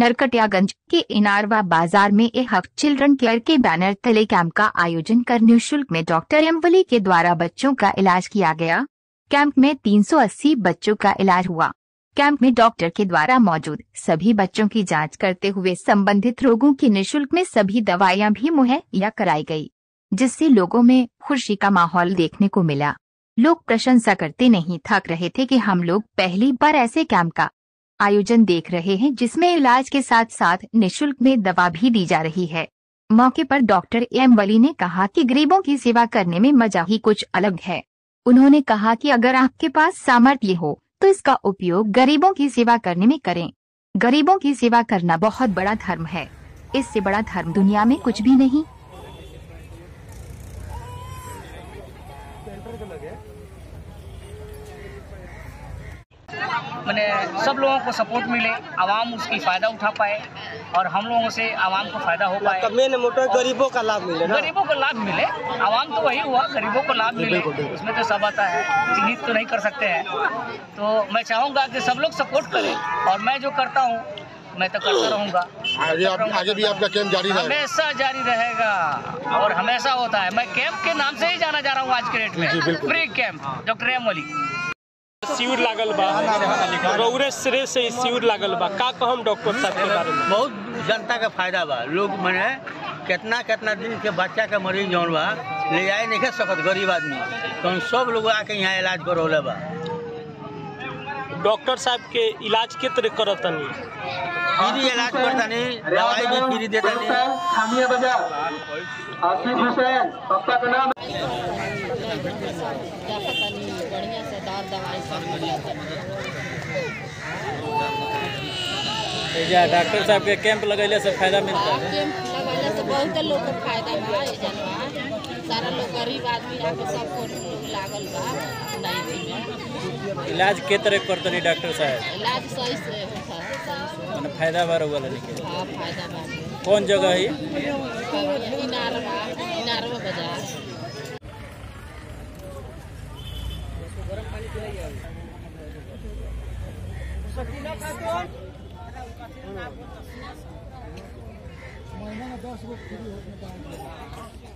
नरकटियागंज के इनारवा बाजार में हक चिल्ड्रन केयर के बैनर तले कैंप का आयोजन कर निःशुल्क में डॉक्टर एमवली के द्वारा बच्चों का इलाज किया गया। कैंप में 380 बच्चों का इलाज हुआ। कैंप में डॉक्टर के द्वारा मौजूद सभी बच्चों की जांच करते हुए संबंधित रोगों की निःशुल्क में सभी दवाइयां भी मुहैया कराई गई, जिससे लोगों में खुशी का माहौल देखने को मिला। लोग प्रशंसा करते नहीं थक रहे थे कि हम लोग पहली बार ऐसे कैंप का आयोजन देख रहे हैं जिसमें इलाज के साथ साथ निःशुल्क में दवा भी दी जा रही है। मौके पर डॉक्टर एमवली ने कहा कि गरीबों की सेवा करने में मजा ही कुछ अलग है। उन्होंने कहा कि अगर आपके पास सामर्थ्य हो तो इसका उपयोग गरीबों की सेवा करने में करें। गरीबों की सेवा करना बहुत बड़ा धर्म है। इससे बड़ा धर्म दुनिया में कुछ भी नहीं। मैंने सब लोगों को सपोर्ट मिले, आवाम उसकी फ़ायदा उठा पाए और हम लोगों से आवाम को फ़ायदा हो पाए। मेन मोटर गरीबों का लाभ मिले ना? गरीबों को लाभ मिले, आवाम तो वही हुआ, गरीबों को लाभ मिले। उसमें तो सब आता है, चिन्हित तो नहीं कर सकते हैं। तो मैं चाहूँगा कि सब लोग सपोर्ट करें और मैं जो करता हूँ मैं तो करता रहूँगा। आगे भी आपका कैंप जारी रहेगा? हमेशा जारी रहेगा और हमेशा होता है। मैं कैंप के नाम से ही जाना जा रहा हूँ आज के डेट में। फ्री कैंप डॉक्टर एमवली शिविर लागल बा, रौरे श्रेय से शिविर लागल बा। का कहम डॉक्टर साहब के बारे में? बहुत जनता का फायदा बा। लोग मैंने कितना दिन के बच्चा के मरीज जौन बा ले जाए नहीं सकत गरीब आदमी, तो सब लोग आके यहाँ इलाज करौले बा। डॉक्टर साहब के इलाज के तरह करतनी? फ्री इलाज करतनी, दवाई भी फ्री देतनी। बढ़िया से दवाई सब डॉक्टर साहब के कैंप लगैले से फायदा मिलता है? कैंप लगैले से बहुत लोग को फायदा बा। सारा लोग गरीब आदमी आके सबको लागल बा। इलाज के तरह करतनी डॉक्टर साहब? इलाज सही से होता है, सही से फायदा बार हुआ लेकिन? हाँ फायदा बा। कौन जगह है? इनारवा बाजार। महीना में 10 गो फ्री होता है।